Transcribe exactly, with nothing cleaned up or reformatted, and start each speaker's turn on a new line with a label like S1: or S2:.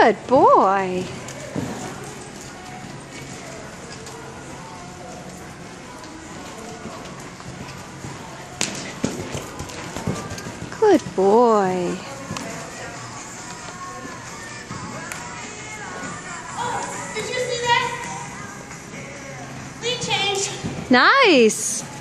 S1: Good boy. Good boy.
S2: Oh, did you see that? Lead change.
S1: Nice.